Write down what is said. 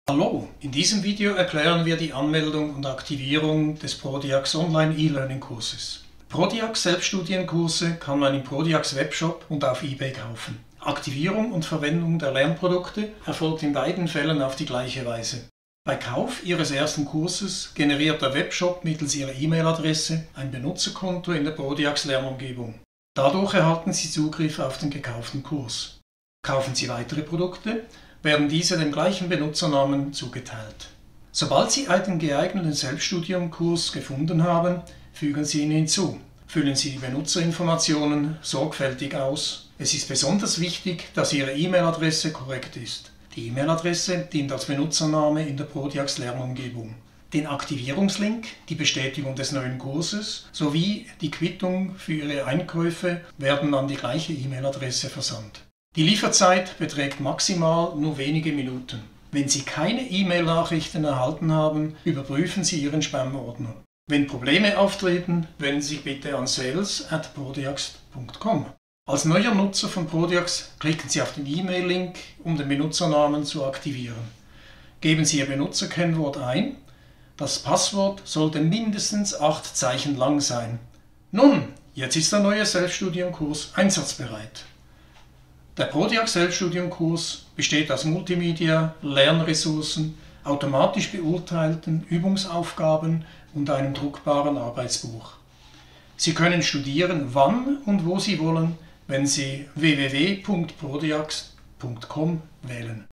Hallo, in diesem Video erklären wir die Anmeldung und Aktivierung des Prodiax Online E-Learning Kurses. Prodiax Selbststudienkurse kann man im Prodiax Webshop und auf eBay kaufen. Aktivierung und Verwendung der Lernprodukte erfolgt in beiden Fällen auf die gleiche Weise. Bei Kauf Ihres ersten Kurses generiert der Webshop mittels Ihrer E-Mail-Adresse ein Benutzerkonto in der Prodiax Lernumgebung. Dadurch erhalten Sie Zugriff auf den gekauften Kurs. Kaufen Sie weitere Produkte, werden diese dem gleichen Benutzernamen zugeteilt. Sobald Sie einen geeigneten Selbststudiumkurs gefunden haben, fügen Sie ihn hinzu. Füllen Sie die Benutzerinformationen sorgfältig aus. Es ist besonders wichtig, dass Ihre E-Mail-Adresse korrekt ist. Die E-Mail-Adresse dient als Benutzername in der Prodiax Lernumgebung. Den Aktivierungslink, die Bestätigung des neuen Kurses sowie die Quittung für Ihre Einkäufe werden an die gleiche E-Mail-Adresse versandt. Die Lieferzeit beträgt maximal nur wenige Minuten. Wenn Sie keine E-Mail-Nachrichten erhalten haben, überprüfen Sie Ihren Spam-Ordner. Wenn Probleme auftreten, wenden Sie sich bitte an sales@prodiax.com. Als neuer Nutzer von Prodiax klicken Sie auf den E-Mail-Link, um den Benutzernamen zu aktivieren. Geben Sie Ihr Benutzerkennwort ein. Das Passwort sollte mindestens 8 Zeichen lang sein. Nun, jetzt ist der neue Selbststudiumkurs einsatzbereit. Der Prodiax Selbststudiumkurs besteht aus Multimedia, Lernressourcen, automatisch beurteilten Übungsaufgaben und einem druckbaren Arbeitsbuch. Sie können studieren, wann und wo Sie wollen, wenn Sie www.prodiax.com wählen.